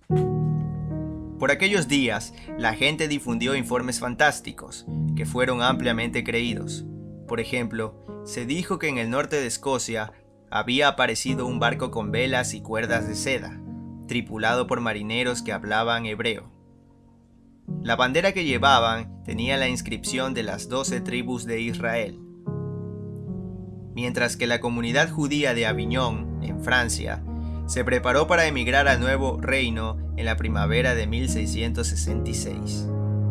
Por aquellos días, la gente difundió informes fantásticos, que fueron ampliamente creídos. Por ejemplo, se dijo que en el norte de Escocia había aparecido un barco con velas y cuerdas de seda, tripulado por marineros que hablaban hebreo. La bandera que llevaban tenía la inscripción de las 12 tribus de Israel. Mientras que la comunidad judía de Avignon, en Francia, se preparó para emigrar al Nuevo Reino en la primavera de 1666.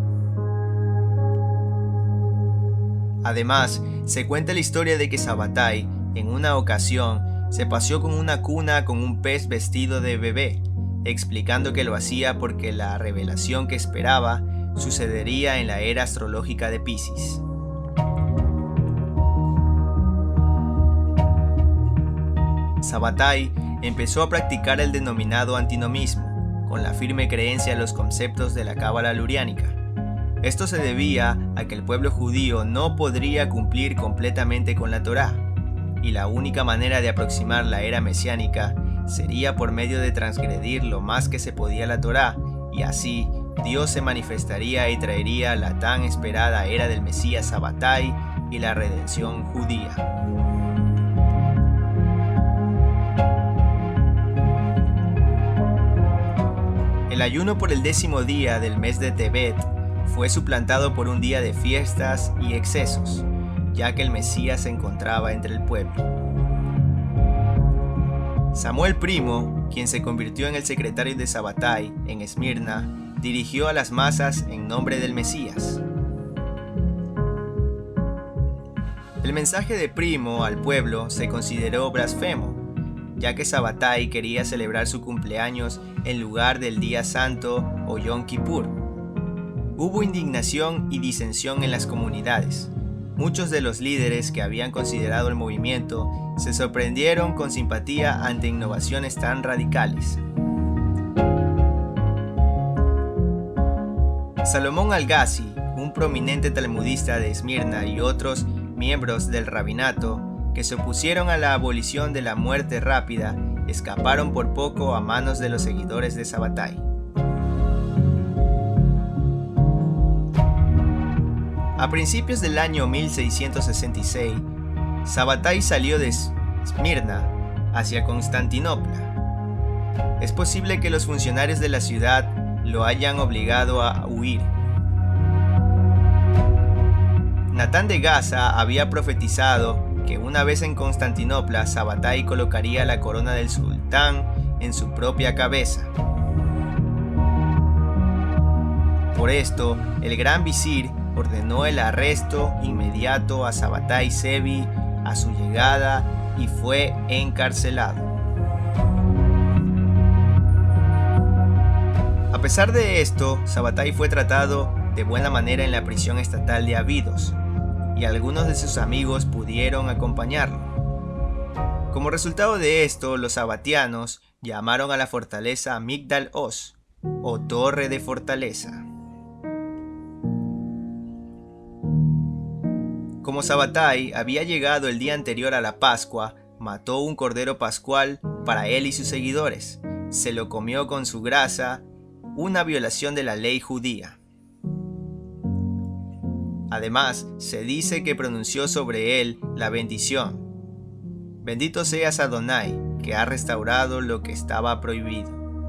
Además, se cuenta la historia de que Sabbatai, en una ocasión, se paseó con una cuna con un pez vestido de bebé, explicando que lo hacía porque la revelación que esperaba sucedería en la era astrológica de Piscis. Sabbatai empezó a practicar el denominado antinomismo, con la firme creencia en los conceptos de la cábala luriánica. Esto se debía a que el pueblo judío no podría cumplir completamente con la Torá, y la única manera de aproximar la era mesiánica sería por medio de transgredir lo más que se podía la Torá, y así Dios se manifestaría y traería la tan esperada era del Mesías Sabbatai y la redención judía. El ayuno por el 10º día del mes de Tebet fue suplantado por un día de fiestas y excesos, ya que el Mesías se encontraba entre el pueblo. Samuel Primo, quien se convirtió en el secretario de Sabbatai en Esmirna, dirigió a las masas en nombre del Mesías. El mensaje de Primo al pueblo se consideró blasfemo, ya que Sabbatai quería celebrar su cumpleaños en lugar del día santo o Yom Kippur. Hubo indignación y disensión en las comunidades. Muchos de los líderes que habían considerado el movimiento se sorprendieron con simpatía ante innovaciones tan radicales. Salomón Al-Ghazi, un prominente talmudista de Esmirna, y otros miembros del rabinato que se opusieron a la abolición de la muerte rápida, escaparon por poco a manos de los seguidores de Sabbatai. A principios del año 1666, Sabbatai salió de Esmirna hacia Constantinopla. Es posible que los funcionarios de la ciudad lo hayan obligado a huir. Natán de Gaza había profetizado que una vez en Constantinopla, Sabbatai colocaría la corona del sultán en su propia cabeza. Por esto, el gran visir ordenó el arresto inmediato a Sabbatai Zevi a su llegada y fue encarcelado. A pesar de esto, Sabbatai fue tratado de buena manera en la prisión estatal de Abidos, y algunos de sus amigos pudieron acompañarlo. Como resultado de esto, los sabbatianos llamaron a la fortaleza Migdal Oz, o Torre de Fortaleza. Como Sabbatai había llegado el día anterior a la Pascua, mató un cordero pascual para él y sus seguidores. Se lo comió con su grasa, una violación de la ley judía. Además, se dice que pronunció sobre él la bendición: Bendito seas Adonai, que ha restaurado lo que estaba prohibido.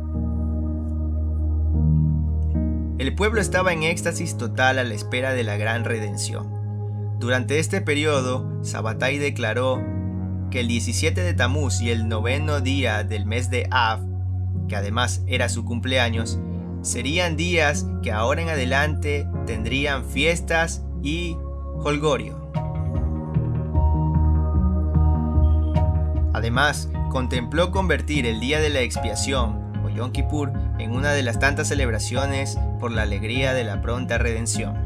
El pueblo estaba en éxtasis total a la espera de la gran redención. Durante este periodo, Sabbatai declaró que el 17 de Tamuz y el 9º día del mes de Av, que además era su cumpleaños, serían días que ahora en adelante tendrían fiestas y holgorio. Además, contempló convertir el día de la expiación, o Yom Kippur, en una de las tantas celebraciones por la alegría de la pronta redención.